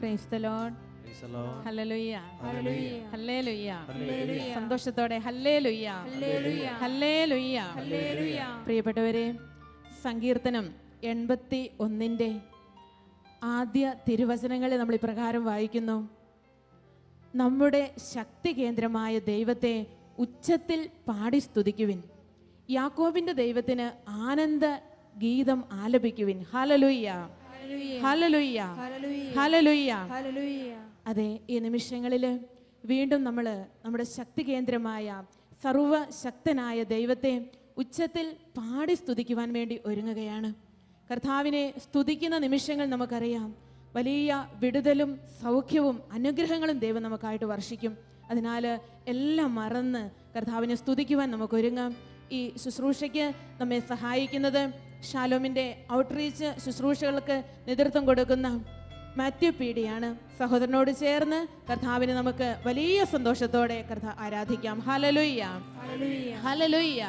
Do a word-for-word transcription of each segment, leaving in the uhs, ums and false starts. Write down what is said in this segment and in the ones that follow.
Price the Lord. ഹല്ലേലൂയ, ഹല്ലേലൂയ. സന്തോഷത്തോടെ ഹല്ലേലൂയ, ഹല്ലേലൂയ. പ്രിയപ്പെട്ടവരെ, സങ്കീർത്തനം എൺപത്തി ഒന്നിൻ്റെ ആദ്യ തിരുവചനങ്ങളെ നമ്മൾ ഇപ്രകാരം വായിക്കുന്നു: നമ്മുടെ ശക്തി കേന്ദ്രമായ ദൈവത്തെ ഉച്ചത്തിൽ പാടി സ്തുതിക്കുവിൻ, യാക്കോബിന്റെ ദൈവത്തിന് ആനന്ദ ഗീതം ആലപിക്കുവിൻ. ഹല്ലേലൂയ, ഹല്ലേലൂയ, ഹല്ലേലൂയ. അതെ, ഈ നിമിഷങ്ങളിൽ വീണ്ടും നമ്മൾ നമ്മുടെ ശക്തി കേന്ദ്രമായ സർവശക്തനായ ദൈവത്തെ ഉച്ചത്തിൽ പാടി സ്തുതിക്കുവാൻ വേണ്ടി ഒരുങ്ങുകയാണ്. കർത്താവിനെ സ്തുതിക്കുന്ന നിമിഷങ്ങൾ നമുക്കറിയാം, വലിയ വിടുതലും സൗഖ്യവും അനുഗ്രഹങ്ങളും ദൈവം നമുക്കായിട്ട് വർഷിക്കും. അതിനാൽ എല്ലാം മറന്ന് കർത്താവിനെ സ്തുതിക്കുവാൻ നമുക്ക് ഒരുങ്ങാം. ഈ ശുശ്രൂഷയ്ക്ക് നമ്മെ സഹായിക്കുന്നത് ഷാലോമിൻ്റെ ഔട്ട്റീച്ച് ശുശ്രൂഷകൾക്ക് നേതൃത്വം കൊടുക്കുന്ന മാത്യു പീഡിയാണ്. സഹോദരനോട് ചേർന്ന് കർത്താവിനെ നമുക്ക് വലിയ സന്തോഷത്തോടെ കർത്താവ് ആരാധിക്കാം. ഹല്ലേലൂയ, ഹല്ലേലൂയ.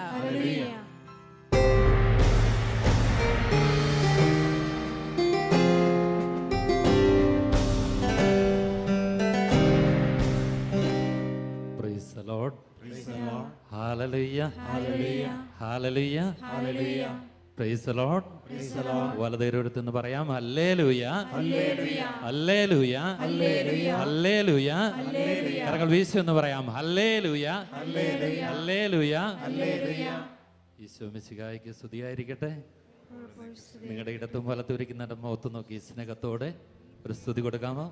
Praise the Lord. Praise the Lord. Hallelujah. Hallelujah. Hallelujah. Hallelujah. Praise the Lord. Praise the Lord. വലതുകരമെടുത്ത് എന്ന് പറയാം ഹല്ലേലൂയ, ഹല്ലേലൂയ, ഹല്ലേലൂയ, ഹല്ലേലൂയ, ഹല്ലേലൂയ. കരങ്ങൾ വീശി എന്ന് പറയാം ഹല്ലേലൂയ, ഹല്ലേലൂയ, ഹല്ലേലൂയ, ഹല്ലേലൂയ. ഈശോ മിശിഹായ്ക്ക് സ്തുതിയായിരിക്കട്ടെ. നിങ്ങളുടെ ഇടത്തും വലത്തും ഇരിക്കുന്ന മുഖത്ത് നോക്കി സ്നേഹത്തോടെ ഒരു സ്തുതി കൊടുക്കാമോ?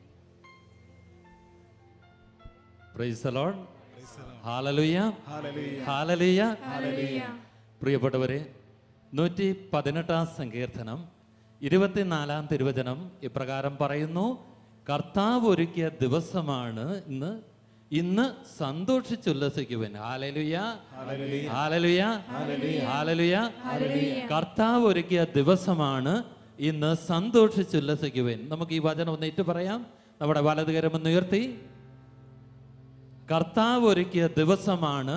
Praise the Lord. Hallelujah. Hallelujah. Hallelujah. പ്രിയപ്പെട്ടവരെ, നൂറ്റി പതിനെട്ടാം സങ്കീർത്തനം ഇരുപത്തിനാലാം തിരുവചനം ഇപ്രകാരം പറയുന്നു: കർത്താവ് ഒരുക്കിയ ദിവസമാണ് ഇന്ന്, ഇന്ന് സന്തോഷിച്ചുല്ലസിക്കുവൻ. ഹല്ലേലൂയ, ഹല്ലേലൂയ, ഹല്ലേലൂയ. കർത്താവ് ഒരുക്കിയ ദിവസമാണ് ഇന്ന്, സന്തോഷിച്ചുല്ലസിക്കുവൻ. നമുക്ക് ഈ വചനം ഒന്ന് ഏറ്റു പറയാം. നമ്മുടെ വലതുകരം ഒന്ന് ഉയർത്തി. കർത്താവ് ഒരുക്കിയ ദിവസമാണ്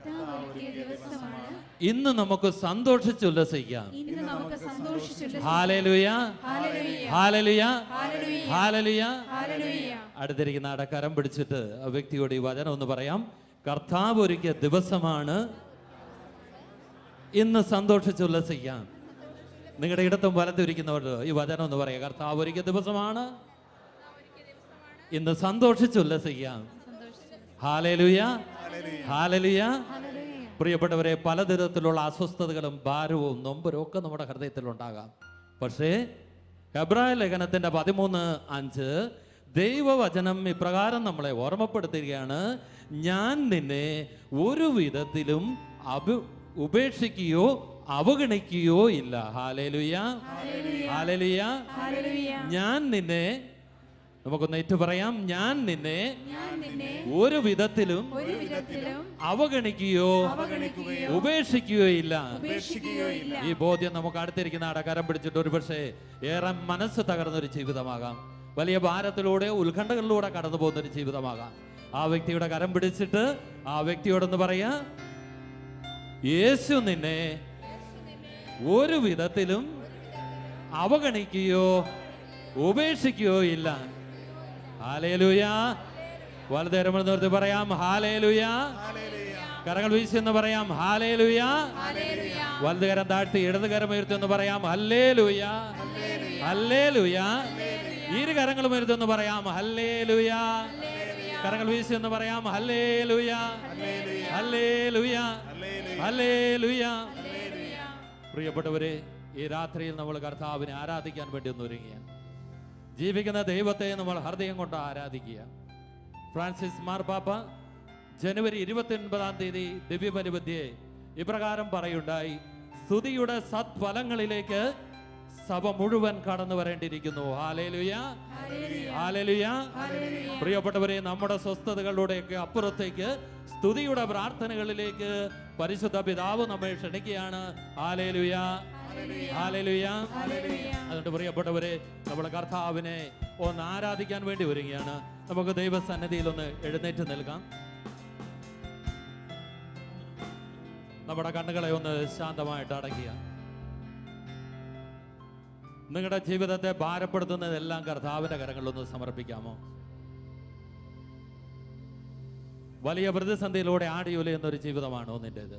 ഇന്ന്, നമുക്ക് സന്തോഷിച്ചുല്ലസിക്കാം. ഹല്ലേലൂയ, ഹല്ലേലൂയ, ഹല്ലേലൂയ. അടുത്തിരിക്കുന്ന ആടെ കരം പിടിച്ചിട്ട് ആ വ്യക്തിയോട് ഈ വചനം ഒന്ന് പറയാം: കർത്താവ് ഒരുക്കിയ ദിവസമാണ് ഇന്ന്, സന്തോഷിച്ചുല്ലസിക്കാം. നിങ്ങളുടെ ഇടത്തും വലത്തും ഇരിക്കുന്നവരോട് ഈ വചനം ഒന്ന് പറയാം: കർത്താവ് ഒരുക്കിയ ദിവസമാണ് ഇന്ന്, സന്തോഷിച്ചുല്ലസിക്കാം. ഹല്ലേലൂയ, ഹല്ലേലൂയ. പ്രിയപ്പെട്ടവരെ, പലതരത്തിലുള്ള അസ്വസ്ഥതകളും ഭാരവും നൊമ്പരും ഒക്കെ നമ്മുടെ ഹൃദയത്തിലുണ്ടാകാം. പക്ഷേ എബ്രായ ലേഖനത്തിന്റെ പതിമൂന്ന് അഞ്ച് ദൈവവചനം ഇപ്രകാരം നമ്മളെ ഓർമ്മപ്പെടുത്തുകയാണ്: ഞാൻ നിന്നെ ഒരു വിധത്തിലും അഭി ഉപേക്ഷിക്കുകയോ അവഗണിക്കുകയോ ഇല്ല. ഹല്ലേലൂയ, ഹല്ലേലൂയ. ഞാൻ നിന്നെ, നമുക്കൊന്ന് ഏറ്റു പറയാം, ഞാൻ നിന്നെ ഒരു വിധത്തിലും അവഗണിക്കുകയോ ഉപേക്ഷിക്കുകയോ ഇല്ല. ഈ ബോധ്യം നമുക്ക് അടുത്തിരിക്കുന്ന ആടെ കരം പിടിച്ചിട്ട് ഒരു പക്ഷേ ഏറെ മനസ്സ് തകർന്നൊരു ജീവിതമാകാം, വലിയ ഭാരത്തിലൂടെ ഉത്കണ്ഠകളിലൂടെ കടന്നു പോകുന്നൊരു ജീവിതമാകാം. ആ വ്യക്തിയുടെ കരം പിടിച്ചിട്ട് ആ വ്യക്തിയോടൊന്ന് പറയാ: യേശു നിന്നെ ഒരു വിധത്തിലും അവഗണിക്കുകയോ ഉപേക്ഷിക്കുകയോ ഇല്ല. ഹല്ലേലൂയ. വലതുകരം നിർത്തി പറയാം ഹല്ലേലൂയ. കരങ്ങൾ വീശി എന്ന് പറയാം ഹല്ലേലൂയ. വലതുകരം താഴ്ത്തി ഇടതുകരം ഉയർത്തി എന്ന് പറയാം ഹല്ലേലൂയ, ഹല്ലേലൂയ. ഇരു കരങ്ങളും ഉയർത്തി എന്ന് പറയാം ഹല്ലേലൂയ. കരങ്ങൾ വീശി എന്ന് പറയാം ഹല്ലേലൂയ, ഹല്ലേലൂയ, ഹല്ലേലൂയ. പ്രിയപ്പെട്ടവരെ, ഈ രാത്രിയിൽ നമ്മൾ കർത്താവിനെ ആരാധിക്കാൻ വേണ്ടി ഒന്ന് ഒരുങ്ങിയാണ്. ജീവിക്കുന്ന ദൈവത്തെ നമ്മൾ ഹൃദയം കൊണ്ട് ആരാധിക്കുക. ഫ്രാൻസിസ് മാർപ്പാപ്പ ജനുവരി ഇരുപത്തി ഒൻപതാം തീയതി ദിവ്യപരിപഥ്യയെ ഇപ്രകാരം പറയുണ്ടായി: സ്തുതിയുടെ സത്ഫലങ്ങളിലേക്ക് സഭ മുഴുവൻ കടന്നു വരേണ്ടിയിരിക്കുന്നു. ഹല്ലേലൂയ, ഹല്ലേലൂയ. പ്രിയപ്പെട്ടവരെ, നമ്മുടെ സ്വസ്ഥതകളുടെയൊക്കെ അപ്പുറത്തേക്ക് സ്തുതിയുടെ പ്രാർത്ഥനകളിലേക്ക് പരിശുദ്ധ പിതാവ് നമ്മെ ക്ഷണിക്കുകയാണ്. ഹല്ലേലൂയ, ഹല്ലേലൂയ. അതുകൊണ്ട് പ്രിയപ്പെട്ടവരെ, നമ്മുടെ കർത്താവിനെ ഒന്ന് ആരാധിക്കാൻ വേണ്ടി ഒരുങ്ങിയാണ്. നമുക്ക് ദൈവസന്നിധിയിൽ ഒന്ന് എഴുന്നേറ്റ് നിൽക്കാം. നമ്മുടെ കണ്ണുകളെ ഒന്ന് ശാന്തമായിട്ട് അടയ്ക്കുക. നിങ്ങളുടെ ജീവിതത്തെ ഭാരപ്പെടുത്തുന്നതെല്ലാം കർത്താവിന്റെ കരങ്ങളിലൊന്ന് സമർപ്പിക്കാമോ? വലിയ പ്രതിസന്ധിയിലൂടെ ആടിയുലയുന്നൊരു ജീവിതമാണോ നിന്റേത്?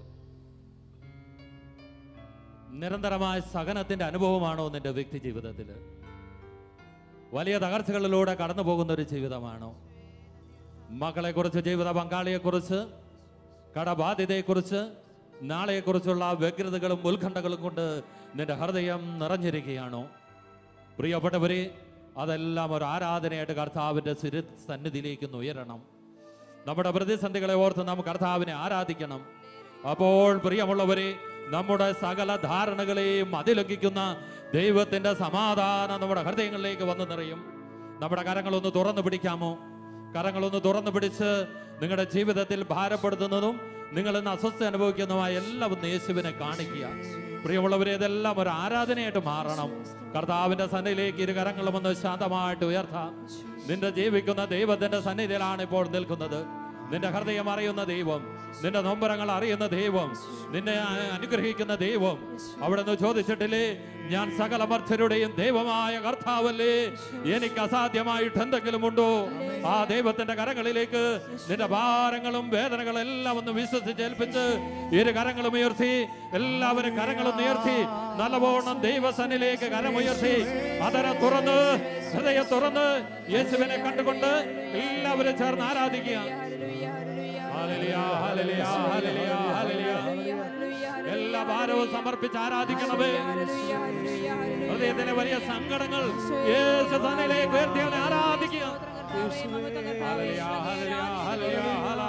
നിരന്തരമായ സഹനത്തിന്റെ അനുഭവമാണോ നിന്റെ വ്യക്തി ജീവിതത്തിൽ? വലിയ തകർച്ചകളിലൂടെ കടന്നു പോകുന്ന ഒരു ജീവിതമാണോ? മക്കളെ കുറിച്ച്, ജീവിത പങ്കാളിയെക്കുറിച്ച്, കടബാധ്യതയെക്കുറിച്ച്, നാളെയെക്കുറിച്ചുള്ള വ്യഗ്രതകളും ഉത്കണ്ഠകളും കൊണ്ട് നിന്റെ ഹൃദയം നിറഞ്ഞിരിക്കുകയാണോ? പ്രിയപ്പെട്ടവരെ, അതെല്ലാം ഒരു ആരാധനയായിട്ട് കർത്താവിന്റെ സിരി സന്നിധിയിലേക്ക് ഉയരണം. നമ്മുടെ പ്രതിസന്ധികളെ ഓർത്ത് നാം കർത്താവിനെ ആരാധിക്കണം. അപ്പോൾ പ്രിയമുള്ളവരെ, നമ്മുടെ സകല ധാരണകളെയും അതിലംഘിക്കുന്ന ദൈവത്തിന്റെ സമാധാനം നമ്മുടെ ഹൃദയങ്ങളിലേക്ക് വന്നു നിറയും. നമ്മുടെ കരങ്ങളൊന്ന് തുറന്നു പിടിക്കാമോ? കരങ്ങളൊന്ന് തുറന്നു പിടിച്ച് നിങ്ങളുടെ ജീവിതത്തിൽ ഭാരപ്പെടുത്തുന്നതും നിങ്ങൾ ഇന്ന് അസ്വസ്ഥ അനുഭവിക്കുന്നതുമായ എല്ലാം ഒന്ന് യേശുവിനെ കാണിക്കുക. പ്രിയമുള്ളവരെ, ഇതെല്ലാം ഒരു ആരാധനയായിട്ട് മാറണം. കർത്താവിന്റെ സന്നിധിയിലേക്ക് ഇരു കരങ്ങളും ഒന്ന് ശാന്തമായിട്ട് ഉയർത്താം. നിന്റെ ജീവിക്കുന്ന ദൈവത്തിന്റെ സന്നിധിയിലാണ് ഇപ്പോൾ നിൽക്കുന്നത്. നിന്റെ ഹൃദയം അറിയുന്ന ദൈവം, നിന്റെ നൊമ്പരങ്ങൾ അറിയുന്ന ദൈവം, നിന്നെ അനുഗ്രഹിക്കുന്ന ദൈവം. അവിടെ നിന്ന് ചോദിച്ചിട്ടില്ലേ, ഞാൻ സകല മർത്യരുടെയും ദൈവമായ കർത്താവല്ലേ, എനിക്ക് അസാധ്യമായിട്ട് എന്തെങ്കിലും ഉണ്ടോ? ആ ദൈവത്തിന്റെ കരങ്ങളിലേക്ക് നിന്റെ ഭാരങ്ങളും വേദനകളും എല്ലാം ഒന്ന് വിശ്വസിച്ച് ഏൽപ്പിച്ച് ഇരു കരങ്ങളും ഉയർത്തി, എല്ലാവരും കരങ്ങളും ഉയർത്തി നല്ലവണ്ണം ദൈവസന്നിധിയിലേക്ക് കരമുയർത്തി അതര തുറന്ന് ഹൃദയം തുറന്ന് യേശുവിനെ കണ്ടുകൊണ്ട് എല്ലാവരും ചേർന്ന് ആരാധിക്കുക. ഹല്ലേലൂയ, ഹല്ലേലൂയ, ഹല്ലേലൂയ, ഹല്ലേലൂയ. എല്ലാ ഭാരവും സമർപ്പിച്ച് ആരാധിക്കണമേ. ഹൃദയത്തിലെ വലിയ സങ്കടങ്ങൾ യേശു സന്നിധിയിലേക്ക് ഉയർത്തി ആരാധിക്കുക. ഹല്ലേലൂയ, ഹല്ലേലൂയ, ഹല്ലേലൂയ,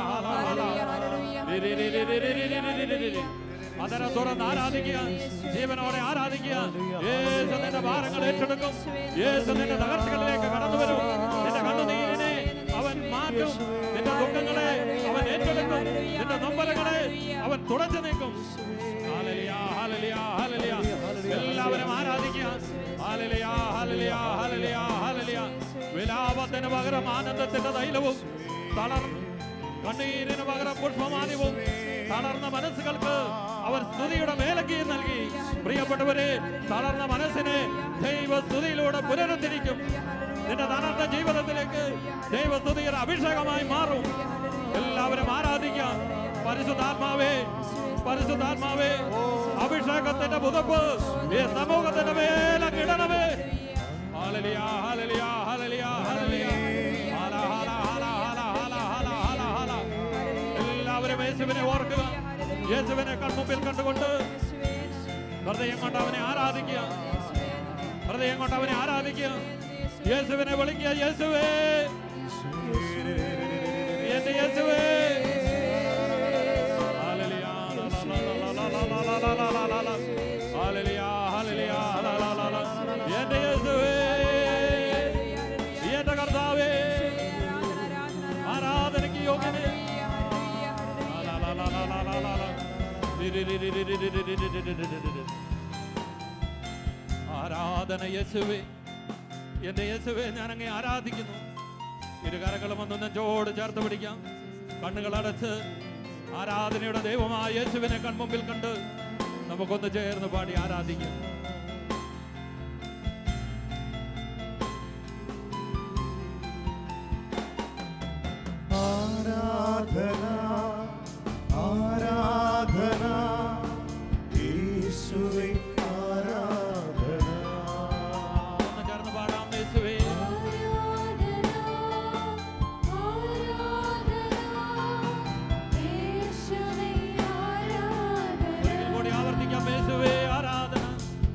ഹല്ലേലൂയ. അതര തുറന്ന് ആരാധിക്കുക, ജീവനോടെ ആരാധിക്കുക. യേശു നിന്റെ ഭാരങ്ങൾ ഏറ്റെടുക്കും. യേശു നിന്റെ തകർച്ചകളിലേക്ക് കടന്നു വരും. നിന്റെ കണ്ണുനീരിനെ അവൻ മാറ്റും. നിന്റെ ദുഃഖങ്ങളെ അവൻ ഏറ്റെടുക്കും. നിന്റെ നൊമ്പരങ്ങളെ അവൻ തുടച്ചു നീക്കും. ഹല്ലേലൂയ, ഹല്ലേലൂയ, ഹല്ലേലൂയ. എല്ലാവരും ആരാധിക്കുക. ഹല്ലേലൂയ, ഹല്ലേലൂയ, ഹല്ലേലൂയ, ഹല്ലേലൂയ. വിലാപത്തിന് പകരം ആനന്ദത്തിന്റെ തൈലവും, തളർ കണ്ണീരിന് പകരം പുഷ്പമാന്യവും, തളർന്ന മനസ്സുകൾക്ക് അവർ സ്തുതിയുടെ മേലങ്കയും നൽകി. പ്രിയപ്പെട്ടവരെ, തളർന്ന മനസ്സിനെ ദൈവസ്തുതിയിലൂടെ പുനരുദ്ധരിക്കും. നിന്റെ തളർന്ന ജീവിതത്തിലേക്ക് ദൈവസ്തുതിയുടെ അഭിഷേകമായി മാറും. എല്ലാവരും ആരാധിക്കാം. പരിശുദ്ധാത്മാവേ, പരിശുദ്ധാത്മാവേ, അഭിഷേകത്തിന്റെ പുതപ്പ് ഈ സമൂഹത്തിന്റെ മേലങ്ങിടണമേ. ഹല്ലേലൂയ, ഹല്ലേലൂയ, ഹല്ലേലൂയ, ഹല്ലേലൂയ. ഹല, ഹല, ഹല, ഹല, ഹല, ഹല, ഹല, ഹല. എല്ലാവരും യേശുവിനെ ഓർക്കുക. യേശുവിനെ കൺമുമ്പിൽ കണ്ടുകൊണ്ട് ഹൃദയം കൊണ്ട് അവനെ ആരാധിക്കുക. ഹൃദയം കൊണ്ട് അവനെ ആരാധിക്കുക. യേശുവിനെ വിളിക്കുക. യേശുവേ, എന്റെ യേശുവേ. ഹല്ലേലൂയ, ഹല്ലേലൂയ, ഹല്ലേലൂയ, എന്റെ യേശുവേ, എന്റെ കർത്താവേ, ആരാധനയ്ക്ക് യോഗ്യനേ. ആരാധന യേശുവേ, എന്റെ യേശുവേ, ഞാൻ അങ്ങേ ആരാധിക്കുന്നു. ഇരു കരങ്ങളും ഒന്ന് നെഞ്ചോട് ചേർത്ത് പിടിക്കാം. കണ്ണുകൾ അടച്ച് ആരാധനയുടെ ദൈവമായ യേശുവിനെ കൺമുമ്പിൽ കണ്ട് നമുക്കൊന്ന് ചേർന്ന് പാടി ആരാധിക്കാം. ആരാധന, ആരാധന, യേശുവേ ആരാധന. ഒന്ന് ചേർന്ന് പാടാം. യേശുവേ ഒരിക്കൽ കൂടി ആവർത്തിക്കാം. യേശുവേ ആരാധന,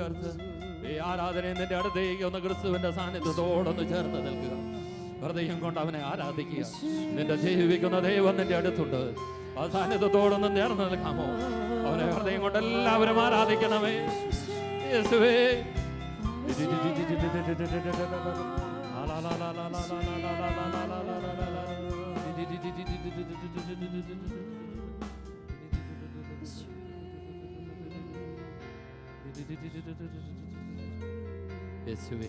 ഉയർത്ത്. ഈ ആരാധനയെ നിന്റെ അടുത്തേക്ക് ഒന്ന് ക്രിസ്തുവിന്റെ സാന്നിധ്യത്തോടൊന്ന് ചേർന്ന് നിൽക്കുക. ഹൃദയം കൊണ്ട് അവനെ ആരാധിക്കുക. നിന്റെ ജീവിക്കുന്ന ദൈവം നിന്റെ അടുത്തുണ്ട്. ആ സാന്നിധ്യത്തോടൊന്ന് ചേർന്ന് നിൽക്കാമോ? അവനെ ഹൃദയം കൊണ്ട് എല്ലാവരും ആരാധിക്കണമേ. യേശുവേ, യേശുവേ,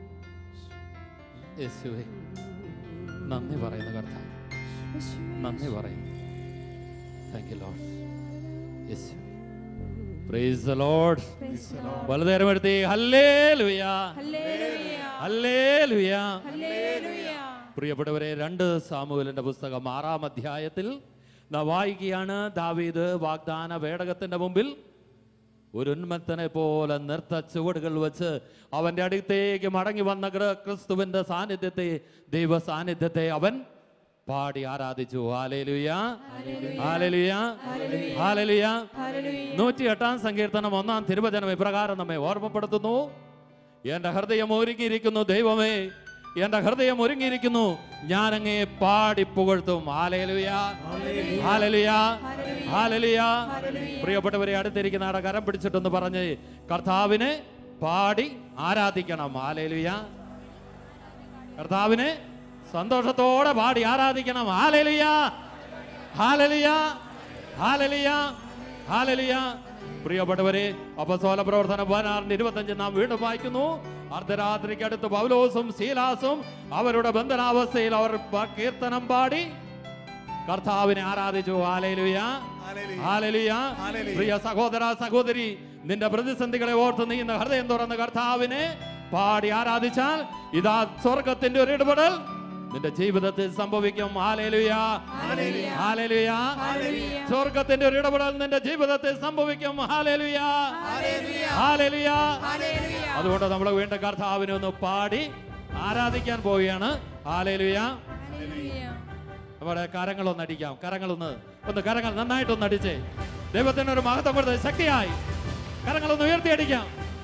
യേശുവേ, നന്ദി പറയുന്ന കർത്താവ്, നന്ദി പറയുന്നു. Thank you Lord. യേശു, പ്രൈസ് ദി ലോർഡ്. വലതുകരം എടുത്തി ഹല്ലേലൂയ, ഹല്ലേലൂയ. പ്രിയപ്പെട്ടവരെ, രണ്ട് സാമുവേലിന്റെ പുസ്തകം ആറാം അധ്യായത്തിൽ നാം വായിക്കുകയാണ്. ദാവീദ് വാഗ്ദാന പേടകത്തിന്റെ മുമ്പിൽ ഒരു ഉന്മത്തനെ പോലെ നൃത്ത ചുവടുകൾ വെച്ച് അവന്റെ അടുത്തേക്ക് മടങ്ങി വന്ന ക്രിസ്തുവിന്റെ സാന്നിധ്യത്തെ, ദൈവ സാന്നിധ്യത്തെ അവൻ പാടി ആരാധിച്ചു. ഹല്ലേലൂയ, ഹല്ലേലൂയ, ഹല്ലേലൂയ. നൂറ്റി എട്ടാം സങ്കീർത്തനം ഒന്നാം തിരുവചനം ഇപ്രകാരം നമ്മെ ഓർമ്മപ്പെടുത്തുന്നു: എന്റെ ഹൃദയം ഒരുങ്ങിയിരിക്കുന്നു ദൈവമേ, എന്റെ ഹൃദയം ഒരുങ്ങിയിരിക്കുന്നു, ഞാൻ അങ്ങേ പാടി പുകഴ്ത്തും. ഹല്ലേലൂയ, ഹല്ലേലൂയ, ഹല്ലേലൂയ. പ്രിയപ്പെട്ടവരെ, അടുത്തിരിക്കുന്ന ആടെ കരം പിടിച്ചിട്ടൊന്ന് പറഞ്ഞ് കർത്താവിനെ പാടി ആരാധിക്കണം. ഹല്ലേലൂയ. കർത്താവിനെ സന്തോഷത്തോടെ പാടി ആരാധിക്കണം. ഹല്ലേലൂയ, ഹല്ലേലൂയ, ഹല്ലേലൂയ, ഹല്ലേലൂയ. പ്രിയപ്പെട്ടവരെ, അപ്പോസ്തല പ്രവർത്തനം പതിനാറിന്റെ ഇരുപത്തഞ്ച് നാം വീണ്ടും വായിക്കുന്നു. അർദ്ധരാത്രിക്ക് അടുത്ത് പൗലോസും സീലാസും അവരുടെ ബന്ധനാവസ്ഥയിൽ അവർ കീർത്തനം പാടി കർത്താവിനെ ആരാധിച്ചു. ഹല്ലേലൂയ, ഹല്ലേലൂയ. പ്രിയ സഹോദര സഹോദരി, നിന്റെ പ്രതിസന്ധികളെ ഓർത്ത് നീ ഇന്ന് ഹൃദയം തുറന്ന് കർത്താവിനെ പാടി ആരാധിച്ചാൽ ഇതാ സ്വർഗത്തിന്റെ ഒരു ഇടപെടൽ നിന്റെ ജീവിതത്തിൽ സംഭവിക്കും. ഹല്ലേലൂയ, ഹല്ലേലൂയ. സ്വർഗത്തിന്റെ ഒരു ഇടപെടൽ നിന്റെ ജീവിതത്തിൽ സംഭവിക്കും. ഹല്ലേലൂയ, ഹല്ലേലൂയ. അതുകൊണ്ട് നമ്മൾ വീണ്ടും കർത്താവിനെ ഒന്ന് പാടി ആരാധിക്കാൻ പോവുകയാണ്. ഹല്ലേലൂയ. നമ്മുടെ കരങ്ങളൊന്ന് അടിക്കാം. കരങ്ങളൊന്ന് ഒന്ന് കരങ്ങൾ നന്നായിട്ടൊന്ന് അടിച്ചേ. ദൈവത്തിന് ഒരു മഹത്വം കൊടുത്ത് ശക്തിയായി കരങ്ങളൊന്ന് ഉയർത്തി അടിക്കാം.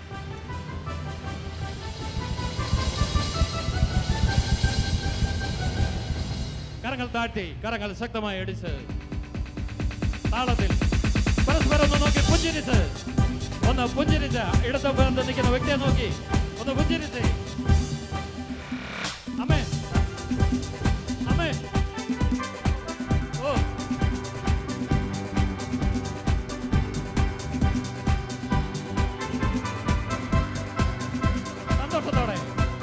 കരങ്ങൾ താഴ്ത്തി, കരങ്ങൾ ശക്തമായി അടിച്ച് താളത്തിൽ പരസ്പരം ഒന്ന് നോക്കി പുഞ്ചിരിച്ച്, ഒന്ന് പുഞ്ചിരിച്ച് ഇടത്തെ പേർത്ത് നിൽക്കുന്ന വ്യക്തിയെ നോക്കി ഒന്ന് പുഞ്ചിരിച്ച്. അമ്മേ, അമ്മേ. ഓ, സന്തോഷത്തോടെ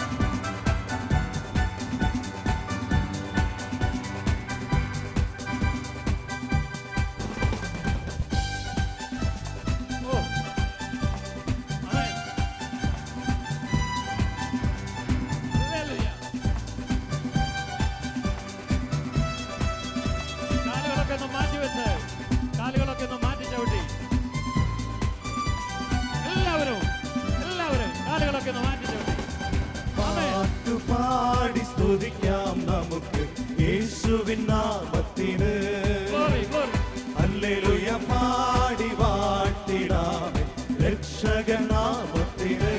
പാടി സ്തുതിക്കാം നമുക്ക് യേശുവിൻ നാമത്തിന്. ഹല്ലേലൂയ പാടി വാഴ്ത്തിടാം രക്ഷകൻ നാമത്തിന്.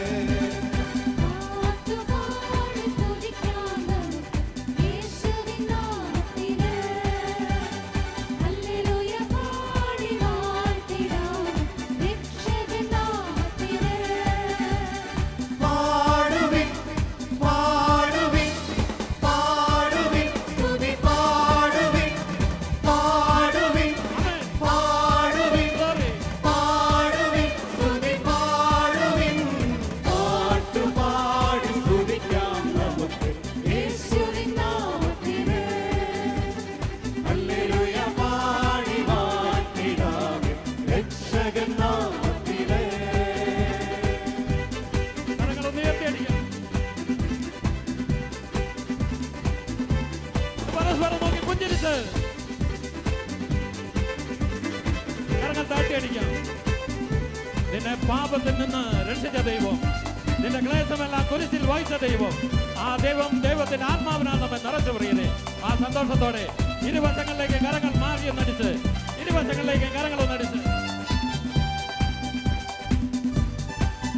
നിന്നെ പാപത്തിൽ നിന്ന് രക്ഷിച്ച ദൈവം, നിന്റെ ക്ലേശമെല്ലാം കുരിശിൽ വഹിച്ച ദൈവം, ആ ദൈവം ദൈവത്തിന്റെ ആത്മാവിനാണ് നമ്മെ നിറച്ചു പറയുന്നത്. ആ സന്തോഷത്തോടെ ഇരുവശങ്ങളിലേക്ക് കരങ്ങൾ മാറിയൊന്നടിച്ച്, ഇരുവശങ്ങളിലേക്ക് കരങ്ങളൊന്നടിച്ച്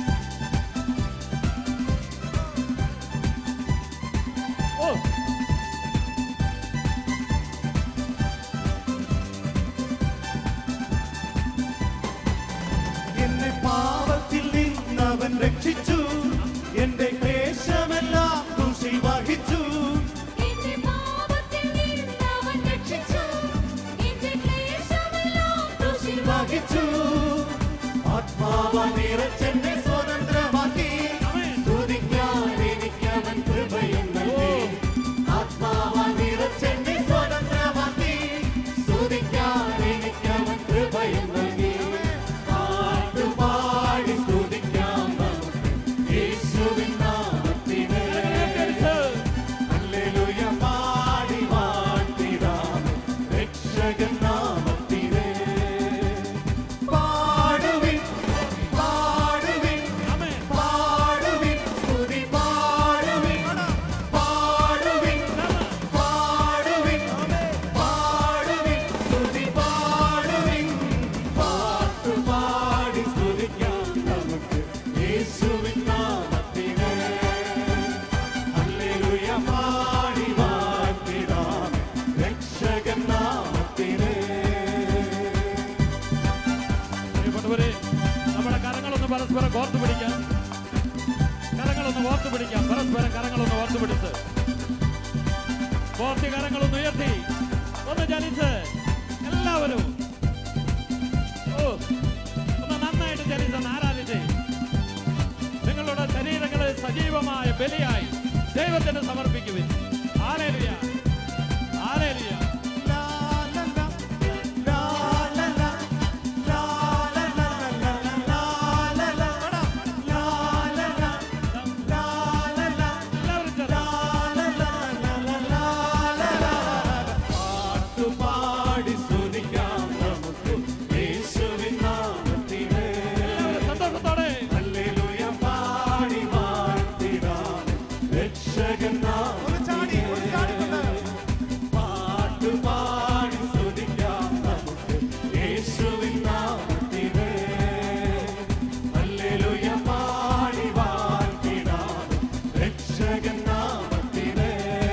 ഓ എന്നെ പാപത്തിൽ നിന്നവൻ രക്ഷിച്ചു, എന്റെ ക്ലേശമെല്ലാം ക്രൂശിൽ വഹിച്ചു. എന്നെ പാപത്തിൽ നിന്നവൻ രക്ഷിച്ചു, എന്റെ ക്ലേശമെല്ലാം ക്രൂശിൽ വഹിച്ചു. ആത്മാവാ നിറച്ചെന്നെ സ്വതന്ത്രമാക്കി, സ്തുതിക്കാൻ എനിക്കവൻ കൃപയും നൽകി. ആത്മാവാ നിറച്ചെന്നെ സ്വതന്ത്രമാക്കി, സ്തുതിക്കാൻ എനിക്കവൻ കൃപയും നൽകി. പാട്ടുപാടി സ്തുതിക്കാം നമുക്ക് യേശുവിൻ നാമത്തിനെ. ഹല്ലേലൂയ പാടി വാഴ്ത്തിടാം രക്ഷകൻ നാമത്തിനെ. പാടുവിൻ പാടുവിൻ പാടുവിൻ സ്തുതി പാടുവിൻ പാടുവിൻ പാടുവിൻ പാടുവിൻ സ്തുതി പാടുവിൻ. പാട്ടുപാടി സ്തുതിക്കാം നമുക്ക് യേശുവിൻ നാമത്തിനെ. ഹല്ലേലൂയ പാടി വാഴ്ത്തിടാം രക്ഷകൻ നാമത്തിനെ. പ്രിയപ്പെട്ടവരെ, നമ്മുടെ കരങ്ങളൊന്ന് പരസ്പരം കോർത്തു പിടിക്കാം. കരങ്ങളൊന്ന് ഓർത്തു പിടിക്കാം. പരസ്പരം കരങ്ങളൊന്ന് ഓർത്തു പിടിച്ച് കോർത്തി കരങ്ങളൊന്ന് ഉയർത്തി ഒന്ന് ചലിച്ച് എല്ലാവരും ഓ ഒന്ന് നന്നായിട്ട് ചലിച്ചൊന്ന് ആരാധിച്ച് നിങ്ങളുടെ ശരീരങ്ങളെ സജീവമായ ബലിയായി ദൈവത്തിന് സമർപ്പിക്കുവിൻ. Hallelujah hallelujah. ലാ ലാ ലാ ലാ ലാ ലാ ലാ ലാ ലാ ലാ ലാ ലാ ലാ ലാ ലാ ലാ ലാ. എല്ലാവരും ചേർന്ന് പാട്ടുപാടി സ്തുതിക്കാം നമുക്ക് യേശുവിൻ നാമത്തിനെ. എല്ലാവരും സന്തോഷത്തോടെ ഹല്ലേലൂയ പാടി വാഴ്ത്തിടാം രക്ഷകൻ നാമത്തിനെ. പാട്ടുപാടി സ്തുതിക്കാം നമുക്ക് യേശുവിൻ നാമത്തിനെ. ഹല്ലേലൂയ പാടി വാഴ്ത്തിടാം രക്ഷകൻ നാമത്തിനെ.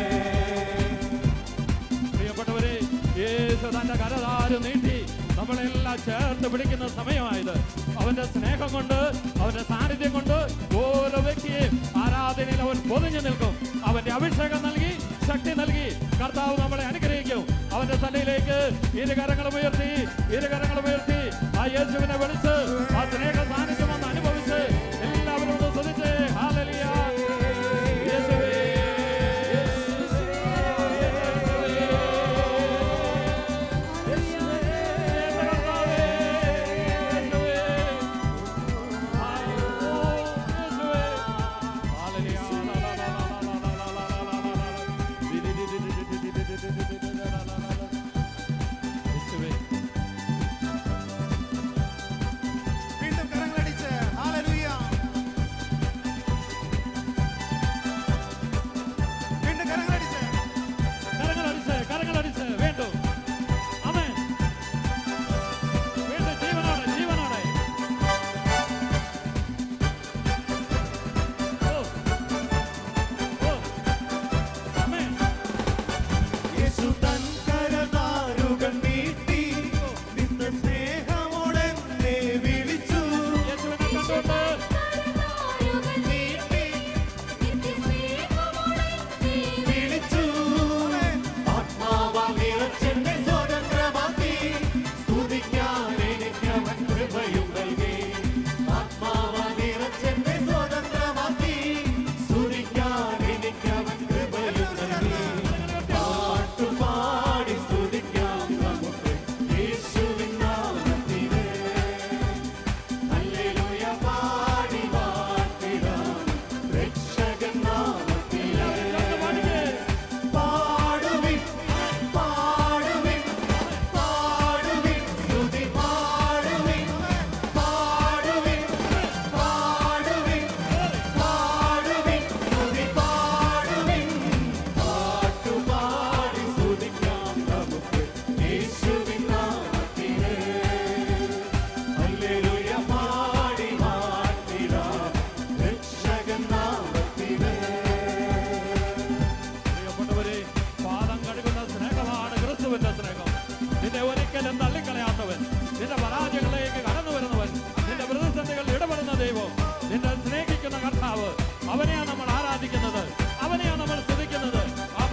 പ്രിയപ്പെട്ടവരെ, യേശു തന്റെ കരതാരം നീട്ടി നമ്മളെല്ലാം ചേർത്ത് പിടിക്കുന്ന സമയമായത്. അവന്റെ സ്നേഹം കൊണ്ട്, അവന്റെ സാന്നിധ്യം കൊണ്ട് ഓരോ വ്യക്തിയെയും ആരാധനയിൽ അവൻ പൊതിഞ്ഞു നിൽക്കും. അവന്റെ അഭിഷേകം നൽകി, ശക്തി നൽകി കർത്താവ് നമ്മളെ അനുഗ്രഹിക്കും. അവന്റെ തലയിലേക്ക് ഇരുകരങ്ങളും ഉയർത്തി ഇരുകരങ്ങളും ഉയർത്തി ആ യേശുവിനെ വിളിച്ച് ആ സ്നേഹ സാന്നിധ്യം ഒന്ന് അനുഭവിച്ച് എല്ലാവരും ഒന്ന് സ്തുതിച്ച് ഹല്ലേലൂയ യേശുവേ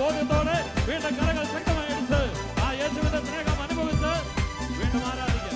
ബോധ്യത്തോടെ വീണ്ടും കരങ്ങൾ ശക്തമായി അടിച്ച് ആ യേശുവിന്റെ സ്നേഹം അനുഭവിച്ച് വീണ്ടും ആരാധിക്കാം.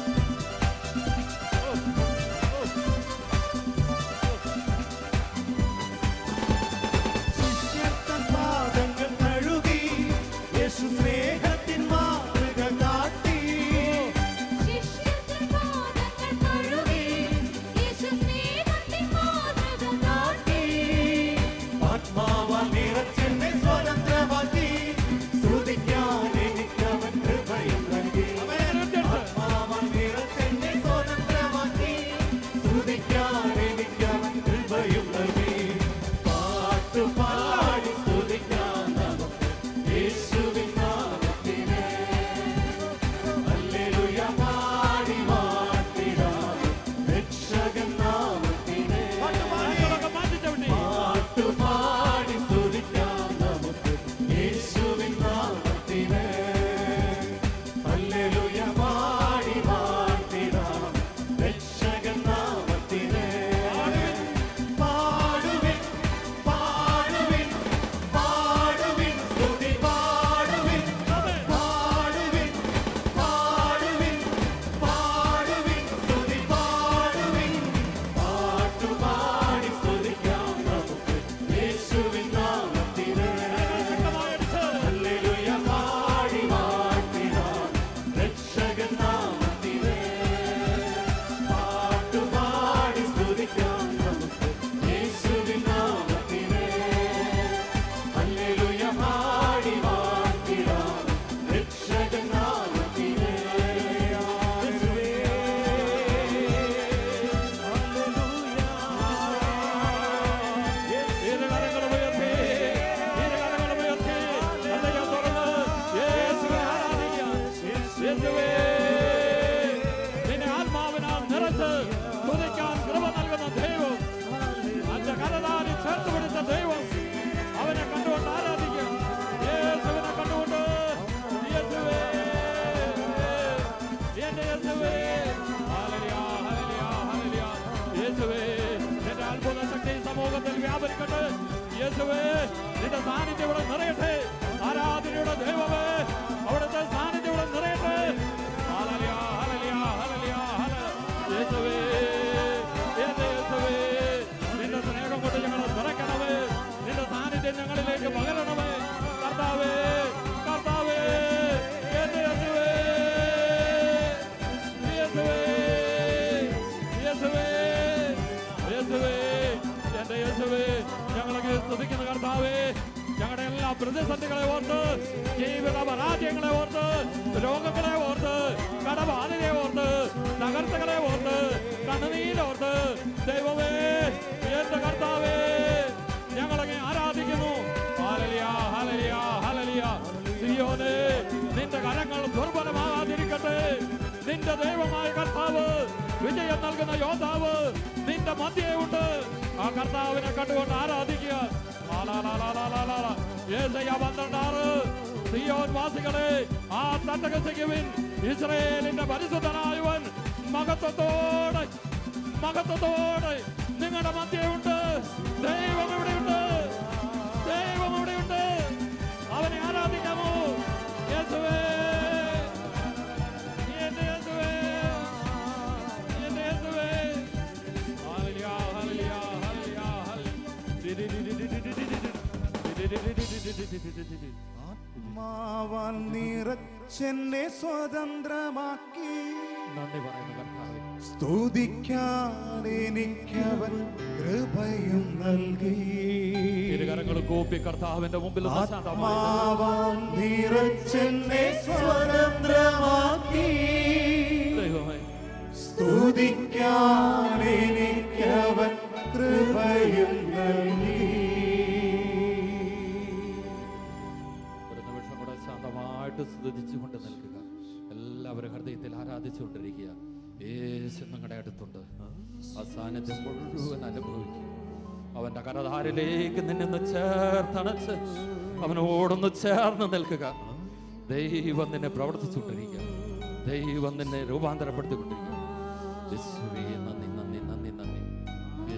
ശിഷ്യത്തൻ പാദങ്ങൾ കഴുകി യേശു സ്നേഹത്തിൻ മാതൃക കാട്ടി. ശിഷ്യത്തൻ പാദങ്ങൾ കഴുകി യേശു സ്നേഹത്തിൻ മാതൃക കാട്ടി. ആത്മാവാൽ നിറച്ചെന്നെ സ്വതന്ത്രമാക്കി സ്തുതിക്കാൻ എനിക്കവൻ കൃപയും നൽകി. ആത്മാവാൽ നിറച്ചെന്നെ സ്വതന്ത്രമാക്കി സ്തുതിക്കാൻ എനിക്കവൻ കൃപയും നൽകി. പാട്ടുപാടി സ്തുതിക്കാൻ നമുക്ക് യേശുവിൻ നാമത്തിനെ. ഹല്ലേലൂയ പാടി വാഴ്ത്തിടാം രക്ഷകൻ നാമത്തിനെ. കരങ്ങളൊക്കെ മാറ്റിച്ചവിട്ടി. പാട്ടുപാടി സ്തുതിക്കാം നമുക്ക് യേശുവിൻ നാമത്തിനെ. ഹല്ലേലൂയ പാടി വാഴ്ത്തിടാം രക്ഷകൻ നാമത്തിനെ. പാടുവിൻ പാടുവിൻ പാടുവിൻ സ്തുതി പാടുവിൻ പാടുവിൻ പാടുവിൻ പാടുവിൻ സ്തുതി പാടുവിൻ. പാട്ടുപാടി സ്തുതിക്കാം നമുക്ക് യേശുവിൻ നാമത്തിനെ. ഹല്ലേലൂയ പാടി വാഴ്ത്തിടാം രക്ഷകൻ നാമത്തിനെ. പാട്ടുപാടി സ്തുതിക്കാം നമുക്ക് യേശുവിൻ നാമത്തിനെ. ഹല്ലേലൂയ പാടി വാഴ്ത്തിടാം രക്ഷകൻ നാമത്തിനെ. ഇരു കരങ്ങളും ഉയർത്തി, ഇരു കരങ്ങളും ഉയർത്തി, ഹൃദയം തുറന്ന് യേശുവെ ആരാധിക്കാം. യേശുവേ, നിന്നെ ആത്മാവിനാൽ നിറച്ച് സ്തുതിക്കാൻ കൃപ നൽകുന്ന ദൈവം, അന്റെ കരതാരി ചേർത്ത് പിടിച്ച ദൈവം, അവനെ കണ്ടുകൊണ്ട് ആരാധിക്കാം. യേശുവിനെ കണ്ടുകൊണ്ട് യേശുവേ, എന്റെ യേശുവേ, ഹല്ലേലൂയ, ഹല്ലേലൂയ, ഹല്ലേലൂയ. യേശുവേ, നിന്റെ അത്ഭുത ശക്തി സമൂഹത്തിൽ വ്യാപരിക്കട്ടെ. യേശുവേ, നിന്റെ സാന്നിധ്യം ഇവിടെ നിറയട്ടെ. ആരാധനയുടെ ദൈവമേ, അവിടുത്തെ സാന്നിധ്യം ഇവിടെ നിറയട്ടെ. ഹല്ലേലൂയ, ഹല്ലേലൂയ, ഹല്ലേലൂയ, ഹല്ലേലൂയ. യേശുവേ, എന്റെ യേശുവേ, നിന്റെ സ്നേഹം കൊണ്ട് ഞങ്ങളെ നിറയ്ക്കണമേ. നിന്റെ സാന്നിധ്യം ഞങ്ങളിലേക്ക് പകരണമേ. കർത്താവേ, കർത്താവേ, എന്റെ യേശുവേ, യേശുവേ, യേശുവേ, യേശുവേ, എന്റെ യേശുവേ, ഞങ്ങളൊക്കെ സ്തുതിക്കുന്ന കർത്താവേ, ഞങ്ങളുടെ എല്ലാ പ്രതിസന്ധികളെ ഓർത്ത്, ജീവിത പരാജയങ്ങളെ ഓർത്ത്, രോഗങ്ങളെ ഓർത്ത്, കടബാധയെ ഓർത്ത്, തകർച്ചകളെ ഓർത്ത്, കണ്ണുനീരോർത്ത്, ദൈവമേ, എന്റെ കർത്താവേ, ഞങ്ങളൊക്കെ ആരാധിക്കുന്നു. ഹല്ലേലൂയ, ഹല്ലേലൂയ, ഹല്ലേലൂയ. സിയോനേ, നിന്റെ കരങ്ങൾ ദുർബലമാകാതിരിക്കട്ടെ. നിന്റെ ദൈവമായ കർത്താവ്, വിജയം നൽകുന്ന യോദ്ധാവ് നിന്റെ മധ്യേ ഉണ്ട്. ആ കർത്താവിനെ കണ്ടുകൊണ്ട് ആരാധിക്കുക. യേശയ്യ പന്ത്രണ്ടാറ്, സിയോൻ വാസികളെ ആ തട്ടകസിക്കുവിൻ, ഇസ്രായേലിന്റെ പരിശുദ്ധനായവൻ മഹത്വത്തോടെ മഹത്വത്തോടെ നിങ്ങളുടെ മധ്യേ ഉണ്ട്. ദൈവം ഇവിടെയുണ്ട്, ദൈവം ഇവിടെയുണ്ട്. അവനെ ആരാധിക്കാമോ? യേശുവേ, എന്റെ യേശുവേ, എന്റെ യേശുവേ. ഹല്ലേലൂയ, ഹല്ലേലൂയ, ഹല്ലേലൂയ, ഹല്ലേലൂയ. ആത്മാവാൽ നിറച്ചെന്നെ സ്വതന്ത്രമാക്കി നന്ദി പറയുന്നു കർത്താവേ. സ്തുതിക്കാൻ എനിക്കവൻ കൃപയും നൽകി. ഇരുകരങ്ങളും കൂപ്പി കർത്താവിന്റെ മുമ്പിൽ ഒന്ന് ശാന്തമായി ആത്മാവാൽ നിറച്ചെന്നെ സ്വതന്ത്രമാക്കി ദൈവമേ, സ്തുതിക്കാൻ എനിക്കവൻ കൃപയും നൽകി. ഒരു നിമിഷം കൂടെ ശാന്തമായിട്ട് സ്തുതിച്ചുകൊണ്ട് നിൽക്കുക. എല്ലാവരും ഹൃദയത്തിൽ ആരാധിച്ചുകൊണ്ടിരിക്കുക. യേശു നിങ്ങളുടെ അടുത്തുണ്ട്. ആ സാന്നിധ്യം മുഴുവൻ അനുഭവിക്കുക. അവന്റെ കരധാരിലേക്ക് നിന്നെ ചേർത്തണച്ച് അവനോടൊന്ന് ചേർന്ന് നിൽക്കുക. ദൈവം നിന്നെ പ്രവർത്തിച്ചുകൊണ്ടിരിക്കുക. ദൈവം നിന്നെ രൂപാന്തരപ്പെടുത്തിക്കൊണ്ടിരിക്കുക. യേശുവേ, നന്ദി, നന്ദി, നന്ദി, നന്ദി.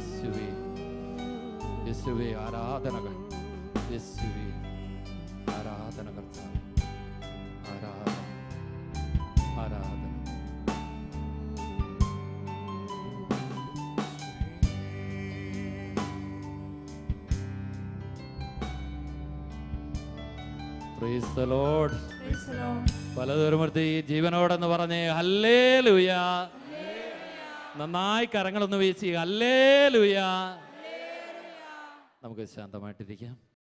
യേശുവേ, യേശുവേ, ആരാധനകൾ. യേശുവേ, ആരാധന. Praise the Lord. പലതരമൂർത്തി ജീവനോടെന്ന് പറഞ്ഞേ ഹല്ലേലൂയ. നന്നായി കരങ്ങളൊന്ന് വീശി ഹല്ലേലൂയ. നമുക്ക് ശാന്തമായിട്ടിരിക്കാം.